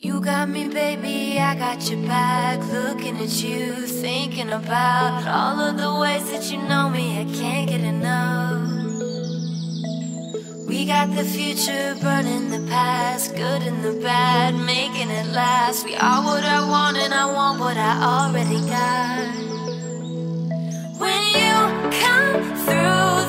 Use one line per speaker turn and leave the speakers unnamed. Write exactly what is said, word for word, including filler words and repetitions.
You got me, baby, I got your back. Looking at you, thinking about all of the ways that you know me, I can't get enough. We got the future, burning the past, good and the bad, making it last. We are what I want and I want what I already got. When you come through